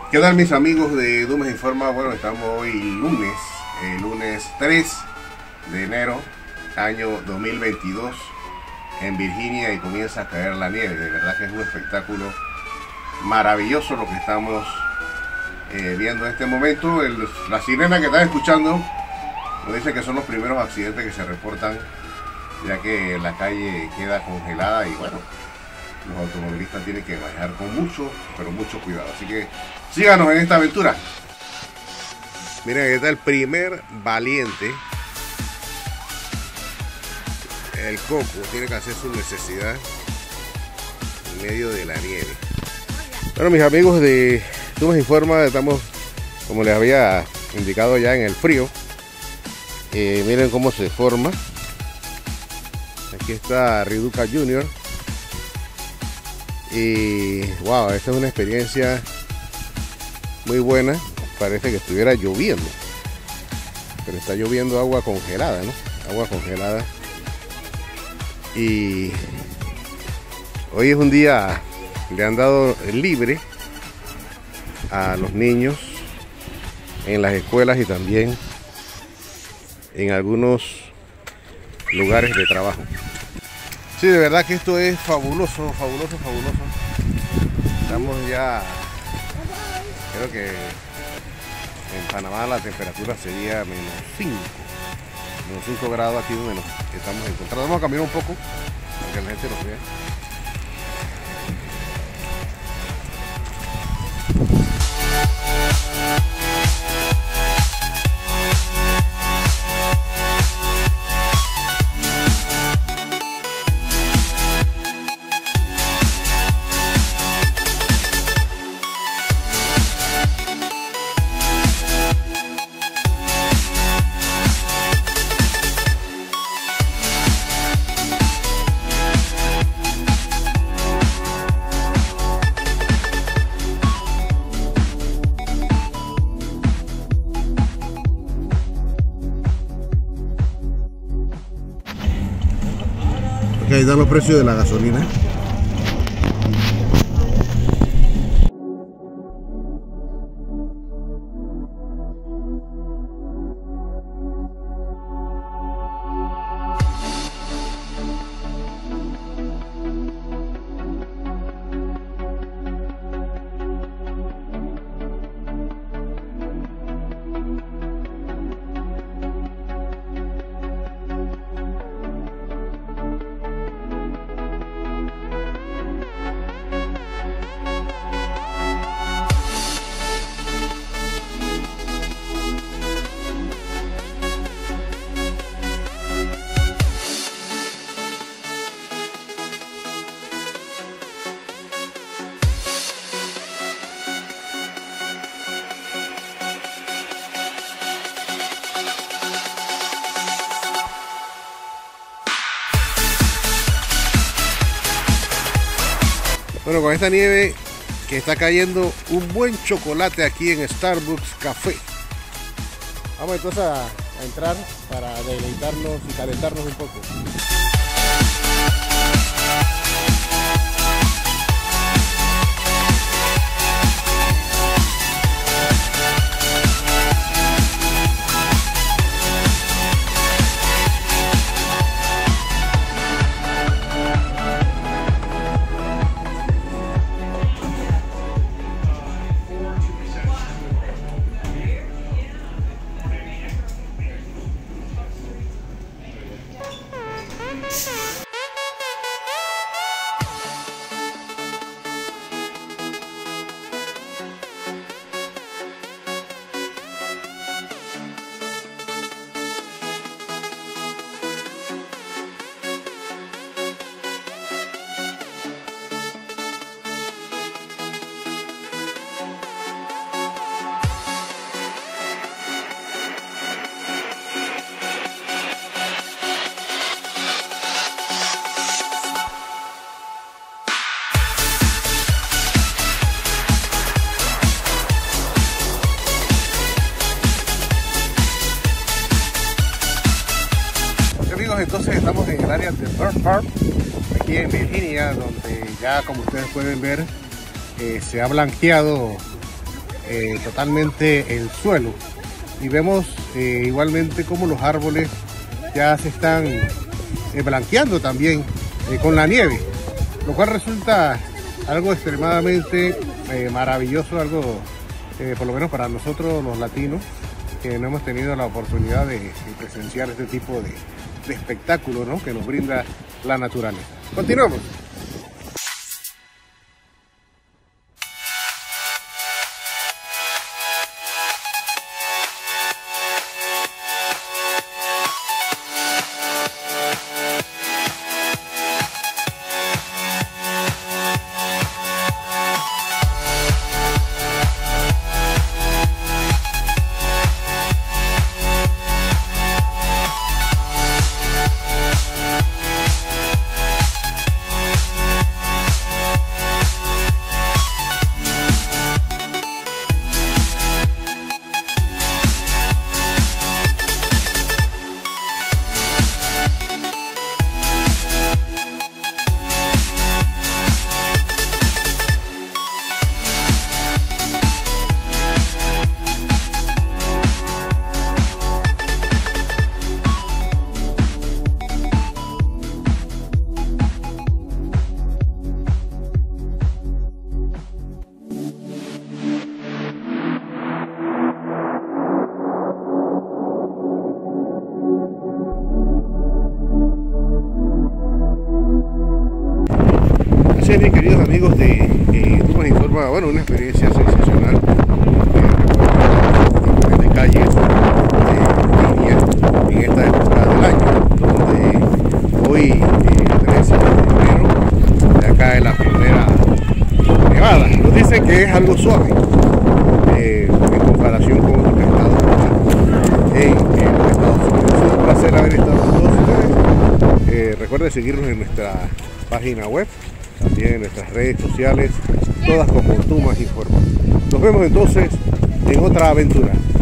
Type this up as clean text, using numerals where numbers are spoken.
¿Qué tal mis amigos de Dumes Informa? Bueno, estamos hoy lunes 3 de enero, año 2022, en Virginia, y comienza a caer la nieve. De verdad que es un espectáculo maravilloso lo que estamos viendo en este momento. La sirena que están escuchando nos dice que son los primeros accidentes que se reportan, ya que la calle queda congelada y bueno, los automovilistas tienen que manejar con mucho, pero mucho cuidado. Así que síganos en esta aventura. Miren, aquí está el primer valiente. El coco tiene que hacer su necesidad en medio de la nieve. Bueno, mis amigos de Dumes Informa, estamos, como les había indicado, ya en el frío. Miren cómo se forma. Aquí está Riduca Junior. Y wow, esta es una experiencia muy buena. Parece que estuviera lloviendo, pero está lloviendo agua congelada, ¿no? Agua congelada. Y hoy es un día, le han dado libre a los niños en las escuelas y también en algunos lugares de trabajo. Sí, de verdad que esto es fabuloso, fabuloso, fabuloso. Estamos ya, creo que en Panamá la temperatura sería -5 grados aquí donde nos estamos encontrando. Vamos a cambiar un poco para que la gente nos vea. Ahí están los precios de la gasolina. Bueno, con esta nieve que está cayendo, un buen chocolate aquí en Starbucks Café. Vamos entonces a entrar para deleitarnos y calentarnos un poco. Entonces estamos en el área de Bird Park, aquí en Virginia, donde ya, como ustedes pueden ver, se ha blanqueado totalmente el suelo, y vemos igualmente cómo los árboles ya se están blanqueando también con la nieve, lo cual resulta algo extremadamente maravilloso, algo por lo menos para nosotros los latinos, que no hemos tenido la oportunidad de presenciar este tipo de espectáculo, ¿no?, que nos brinda la naturaleza. Continuamos. Así es, mis queridos amigos de Dumas Informa, bueno, una experiencia sensacional de calles de línea en esta época del año, donde hoy 13 de enero, de acá en la primera nevada. Nos dicen que es algo suave en comparación con otros estados en los Estados Unidos. Es un placer haber estado con todos ustedes. Recuerden seguirnos en nuestra página web, también en nuestras redes sociales, todas como Dumas Informa. Nos vemos entonces en otra aventura.